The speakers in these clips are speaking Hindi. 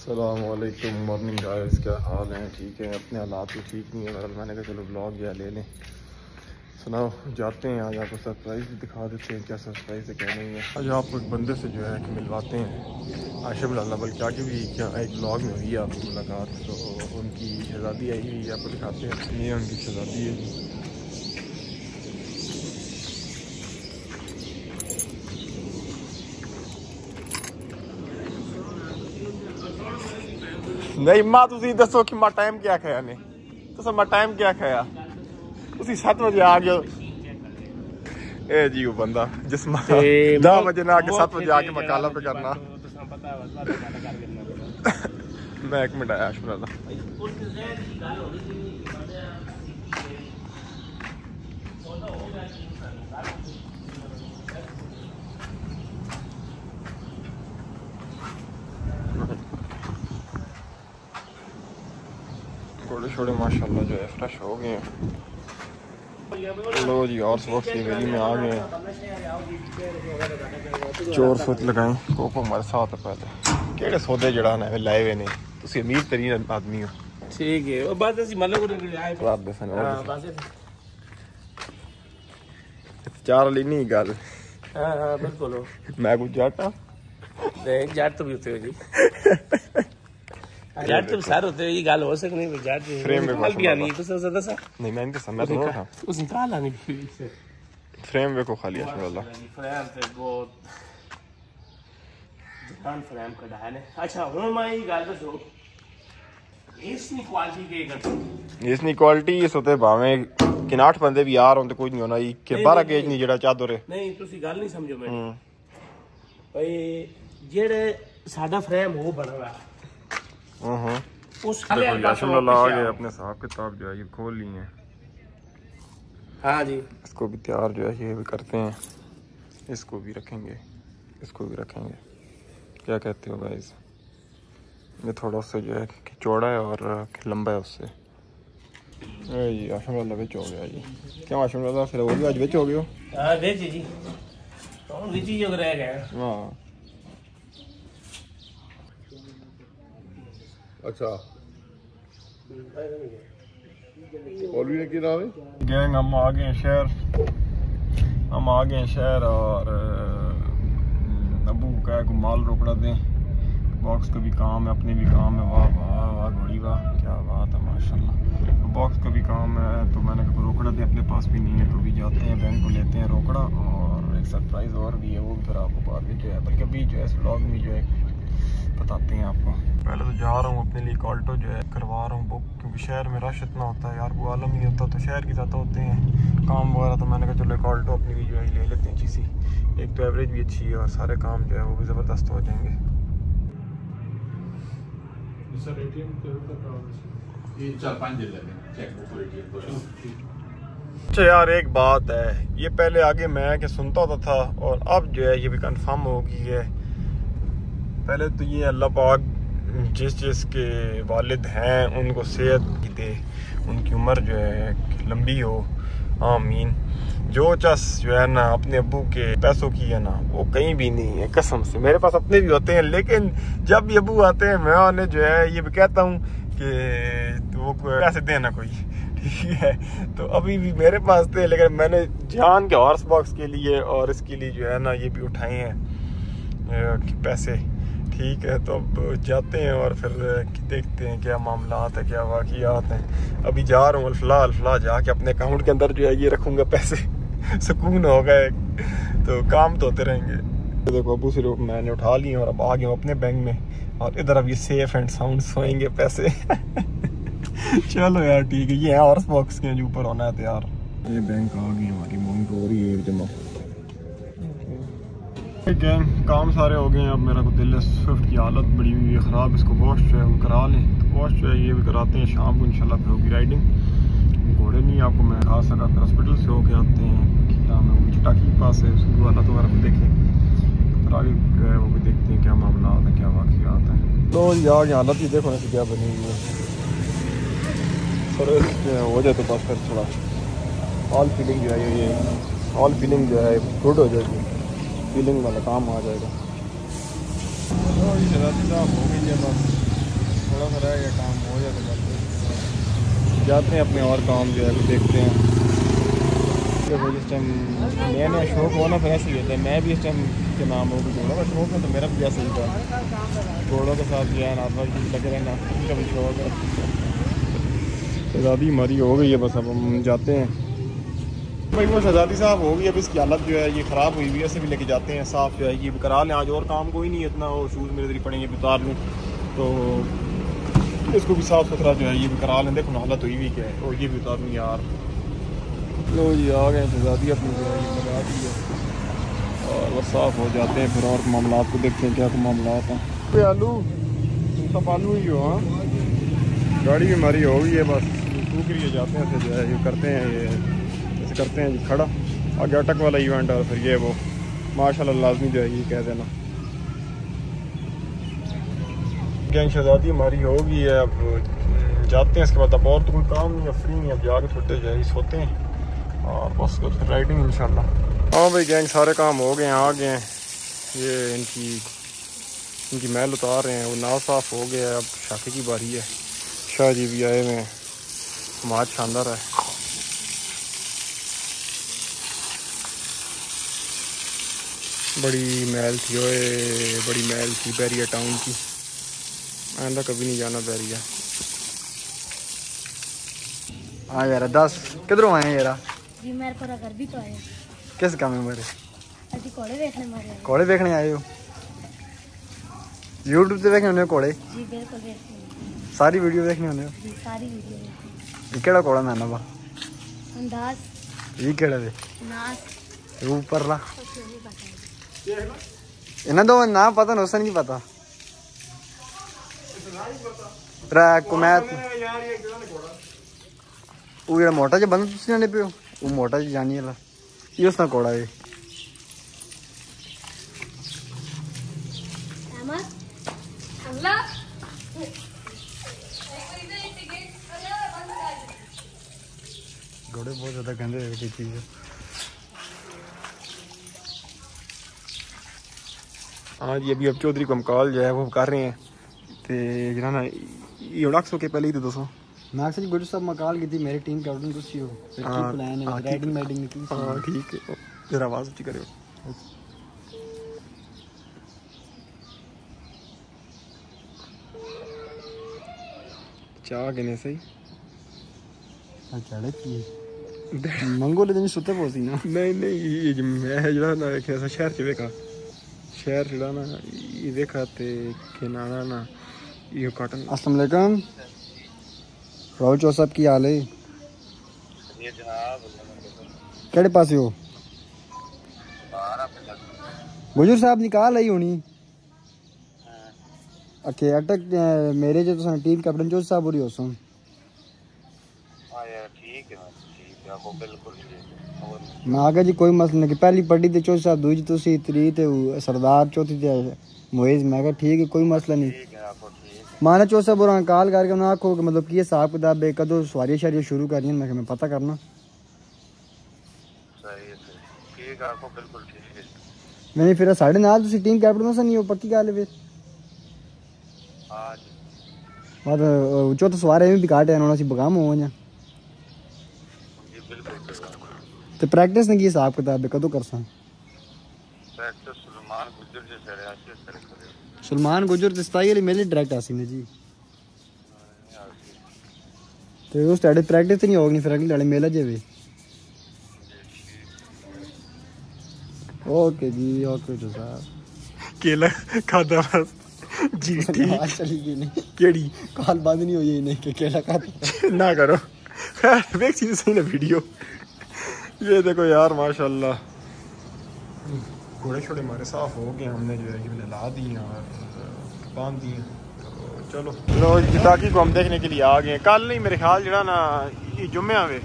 अस्सलामुअलैकुम मॉर्निंग गाइस, क्या हाल है? ठीक है, अपने हालात तो ठीक नहीं है। बहरहाल मैंने कहा चलो ब्लॉग या ले लें। सुनाओ, जाते हैं आज, आपको सरप्राइज़ भी दिखा देते हैं। क्या सरप्राइज़ है क्या नहीं है। आज आपको एक बंदे से जो है कि मिलवाते हैं, आशिफ लाला, बल्कि आगे भी क्या एक ब्लॉग में हुई है आपकी मुलाकात। तो उनकी शहज़ादी आई हुई है, आपको दिखाते हैं। ये उनकी शहज़ादी है। नहीं मां, तुसी दसो कि मां टाइम क्या खाया ने? तुसा मां टाइम क्या खाया? तुसी 7 बजे आ गए। ए जी वो बंदा जिस मां 10 बजे ना आके 7 बजे आके मकाला पे करना। मैं 1 मिनट आया शुरू था। थोड़े छोड़े माशाल्लाह जो है फ्रेश हो गए हैं। लो जी, और बॉक्स की गली में आ गए हैं। चोर फुट लगाएं कोको हमारे साथ है। पहले केड़े सौदे जड़ा ना लाए हुए ने, तुसी अमीर तरीन आदमी हो। ठीक है, और बस ऐसी मतलब को आए बात दसन और हां बस चार ली नहीं गल। हां बिल्कुल मैं कुछ जाटा देख जाट तो भी होते हो जी। जाट तो सारे होते ये गल हो सकती नहीं। जाट फ्रेम में गल नहीं तो ज्यादा सा नहीं, मैं इनके समय तो था उस निकाल आनी से फ्रेम को खाली है अल्लाह। फ्रेम पे बहुत जान फ्रेम कढ़ा है ने। अच्छा हुन मैं ये गल दसो, इसनी क्वालिटी के कर इसनी क्वालिटी इस होते भावे किनाठ बंदे भी यार होंदे कुछ नहीं होना ये कि 12 गेज नहीं जेड़ा चादर है। नहीं तुसी गल नहीं समझो मैं भाई, जेड़े साडा फ्रेम हो बनवा उस देखो माशाल्लाह आ गए अपने हिसाब किताब जो है ये खोल लिए हैं। हाँ जी, इसको भी तैयार जो है ये भी करते हैं। इसको भी रखेंगे, इसको भी रखेंगे। क्या कहते हो गाइस? ये थोड़ा सा जो है कि चौड़ा है और लंबा है उससे। जी माशाल्लाह विच हो गया जी। क्या माशाल्लाह फिर वो भी आज विच हो गयो। हां विच जी, तो विच ही जो रह गए। हां अच्छा, और भी की नाम है गैंग। हम आ गए हैं शहर, हम आ गए हैं शहर और अबू का को माल रोकड़ा दें। बॉक्स का भी काम है, अपने भी काम है। वाह वाह वाह घोड़ी वाह, क्या बात है माशाल्लाह। तो बॉक्स का भी काम है, तो मैंने कहा रोकड़ा दे, अपने पास भी नहीं है तो भी जाते हैं बैंक को लेते हैं रोकड़ा। और एक सरप्राइज़ और भी है, वो भी फिर आपको बाद में जो है, बल्कि अभी जो है इस ब्लॉग में जो है बताते हैं आपको। पहले तो जा रहा हूँ अपने लिए ऑल्टो जो है करवा रहा हूँ बुक, क्योंकि शहर में रश इतना होता है यार, वो आलम नहीं होता तो शहर के ज़्यादा होते हैं काम वगैरह। तो मैंने कहा चलो एक ऑल्टो अपनी भी जो है ले लेते हैं अच्छी सी। एक तो एवरेज भी अच्छी है और सारे काम जो है वो भी ज़बरदस्त हो जाएंगे। अच्छा यार एक बात है, ये पहले आगे मैं कि सुनता होता था और अब जो है ये भी कंफर्म हो गई है। पहले तो ये अल्लाह पाक जिसके वालिद हैं उनको सेहत दे, उनकी उम्र जो है लंबी हो, आमीन। जो चस जो है ना अपने अब्बू के पैसों की है ना वो कहीं भी नहीं है, कसम से। मेरे पास अपने भी होते हैं, लेकिन जब भी अब्बू आते हैं मैं उन्हें जो है ये भी कहता हूँ कि वो पैसे देना कोई, ठीक है। तो अभी भी मेरे पास थे, लेकिन मैंने जान के हॉर्स बॉक्स के लिए और इसके लिए जो है ना ये भी उठाए हैं पैसे, ठीक है। तो अब जाते हैं और फिर देखते हैं क्या मामलात है, क्या वाक़ियात हैं। अभी जा रहा हूँ अल्फला जाके अपने अकाउंट के अंदर जो है ये रखूँगा पैसे। सुकून हो गए, तो काम तो होते रहेंगे। तो देखो अबू से मैंने उठा लिए और अब आ गया अपने बैंक में, और इधर अब ये सेफ एंड साउंड सोएंगे पैसे। चलो यार ठीक है, ये है हॉर्स बॉक्स के ऊपर होना है तैयार। ये बैंक आ गई हमारी, मांग हो रही है जमा। गैंग काम सारे हो गए हैं। अब मेरा को दिल है, स्विफ्ट की हालत बड़ी हुई है ख़राब, इसको वॉश जो है वो करा लें। तो वॉश जो है ये भी कराते हैं, शाम को इंशाल्लाह फिर होगी राइडिंग। घोड़े नहीं आपको मैं खा सका, फिर हॉस्पिटल से होके आते हैं, क्या नाम है वो चटाकी के पास है, उसकी हालत वगैरह को देखें। तो फिर आगे जो है वो भी देखते हैं क्या मामला आता है, क्या वाक़ियात है। तो यार हालत ही देखो ऐसे क्या बनी हुई है। सर हो जाए तो बस फिर थोड़ा ऑल फीलिंग जो है ये ऑल फीलिंग जो है गुड हो जाएगी, फीलिंग वाला काम आ जाएगा। हो गई है बस। सा रह गया काम, हो जाए तो जाते हैं अपने और काम जो है देखते हैं। देखो जिस टाइम नया नया शौक हो ना फिर ऐसे ही होता है। मैं भी इस टाइम के नाम हो घोड़ों का शौक है तो मेरा भी जैसे ही था, घोड़ों के साथ जो है नाथ लगे रहना उनका भी शौक है। शहजादी हमारी हो गई है, बस अब हम जाते हैं भाई। वो शहजादी साहब हो गई, अब इसकी हालत जो है ये ख़राब हुई हुई है, ऐसे भी लेके जाते हैं साफ़ जो है ये करा लें आज। और काम कोई नहीं है इतना, वो शूज़ मेरे इधर पड़ेंगे उतार लूँ तो इसको भी साफ़ सुथरा जो है ये भी करा लें। देखो हालत हुई हुई क्या है, और ये भी उतार लूँ यार। लो जी आ गए शहजादी अपनी जो है ये लगा दी है और बस साफ़ हो जाते हैं फिर। और मामला को देखते हैं क्या मामला हैं। कोई आलू सब आलू ही हो। हाँ गाड़ी भी हमारी हो गई है, बस सूख रही है, जाते हैं फिर जो है ये करते हैं, ये ऐसे करते हैं जी खड़ा आगे अटक वाला इवेंट और फिर ये वो माशाल्लाह लाजमी जो है ये कह देना। गैंग शहजादी हमारी हो गई है, अब जाते हैं इसके बाद। अब और तो कोई काम नहीं है, फ्री नहीं, अब जाके छोटे जो है सोते हैं और बस तो फिर राइडिंग इंशाल्लाह। हाँ भाई गैंग सारे काम हो गए हैं, आ गए हैं। ये इनकी महल उतार रहे हैं, वो नाव साफ हो गया है। अब शाकी की बारी है, शाह जी भी आए हुए हैं, समाज शानदार है। बड़ी महल थी ओए, बड़ी महल थी बैरिया टाउन की। आंदा कभी नहीं जाना बैरिया। हाँ यार दस किधरों आए यार? जी मेरे को घर भी तो आए। किस काम है मेरे? अभी कोड़े देखने मारे। कोड़े देखने आए हो? यूट्यूब पे देखने होने कोड़े? जी बिल्कुल देखने। सारी वीडियो देखने होने? जी सारी वीडियो देखने। ये केड़ा कोड़ा मैं ना बा? अंदाज। ये केड़ा दे? नास। ऊपर ला। इन्हें दो ना पता नौसन नहीं पता। ट्रैक को मैं वो ये मोटा जो बंद तुसी ने पियो वो मोटा जी जानी वाला ये उसना कोड़ा है। घोड़े बहुत ज्यादा गंदे की चीज है। हाँ जी अभी अब चौधरी को हम कॉल जो है वो कर रहे हैं तो जना ये 100 के पहले ही तो 200 मैं अक्सर गुरु साहब मकाल की थी मेरी टीम कैप्टन कुछ ही हो फिर की प्लान है राइडिंग मैडिंग निकली। हाँ ठीक है जरा आवाज़ ऊंची करो। चाह गिने सही चढ़े की मंगो ले दिन सुते पोसी ना नहीं ये मैं जरा ना एक ऐसा शहर च वेखा शहर जड़ा ना ये देखा ते के नाना ना ये कॉटन। अस्सलाम वालेकुम राहुल चौधरी साहब की हाल है? ये जनाब केड़े पासे हो? गुजर साहब निकाल आई होनी ओके अटक मेरे जो तो टीम कैप्टन चौधरी साहब हो सो। हां यार ठीक है आपको बिल्कुल ठीक। मैं आगे जी कोई मसला नहीं। पहली पढ़ी ते चौधरी साहब दूजी तुसी त्री ते सरदार चौथी ते मोइज। मैं कहा ठीक है कोई मसला नहीं। ठीक है आपको ठीक। माना चौधरी साहब और कॉल करके उन्हें आखो मतलब की हिसाब किताब है कदों सवारी शारी शुरू करनी है। मैं पता करना सही है ठीक है आपको बिल्कुल ठीक है। नहीं फिर साढ़े नाल तुसी टीम कैप्टन से नहीं हो पक्की गल है फिर। हां और चौथा सवारे में भी काट है उन्होंने बगाम हो जा जी बिल्कुल। तो प्रैक्टिस ने की हिसाब किताब है कदों करसा? प्रैक्टिस सलमान गुजर जे से रियासी से करे। सलमान गुजर ते 27 वाली मेले डायरेक्ट आसी ने जी तो उस टाइम प्रैक्टिस नहीं होगी फिर अगली वाले मेला जेवे। ओके जी ओके तो साहब केला खादा बस जी ठीक चली गई नहीं केड़ी कॉल बंद नहीं हुई नहीं कि केला खाता ना करो खैर एक चीज सही ना वीडियो। ये देखो यार माशाल्लाह घोड़े छोड़े हमारे साफ हो गए हमने जो है ये ला दी और बांध दी। तो चलो लो जिताकी को हम देखने के लिए आ गए। कल नहीं मेरे ख्याल जरा ना ये जुम्मे आवे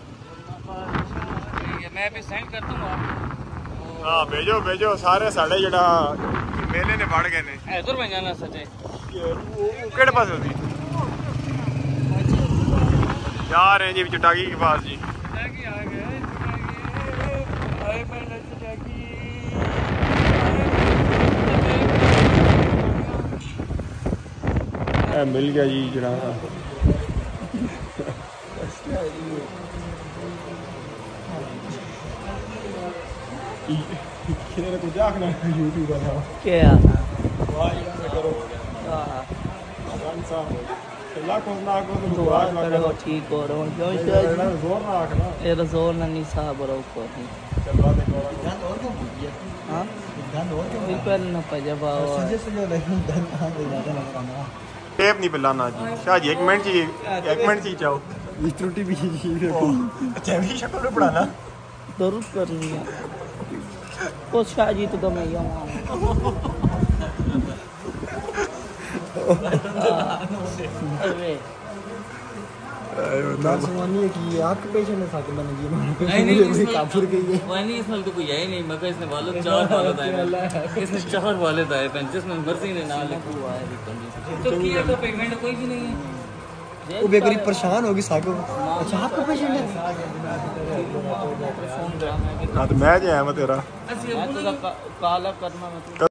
मैं भी सेंड कर दूंगा। हाँ भेजो सारे साढ़े जड़ा मेले ने बढ़ गए ने इधर में जाना सचे केड़े पास होती जा रहे हैं जी चटाकी के पास जी। मिल गया जी जनाब। कुछ आखना यूट्यूब का क्या करो दुआ करो ठीक हो रहा हूँ क्यों जोर ना आखना तेरा जोर नहीं साहब रहो को चल देखो हाँ फिर न पजबा टेप नहीं पिलाना जी शाह जी 1 मिनट चाहिए 1 मिनट चाहिए चाहो इस त्रुटि भी अच्छा भी शक्ल में पढ़ाना जरूर करनी है तो शाह जी तो मैं अरे नासवानी है कि ये आपके पेशेंट है साथ में नहीं काफिर गई है वही इसमें तो कोई है ही नहीं मगर इसने वालों 4 वाले आए इसने 4 वाले आए पेंचेस में मर्जी ने ना लिखा है तो किया तो पेमेंट कोई भी नहीं है वो बेकरी परेशान होगी साको। अच्छा आपका पेशेंट है हाँ तो मैं जो है मैं तेरा मैं तो काला करना मैं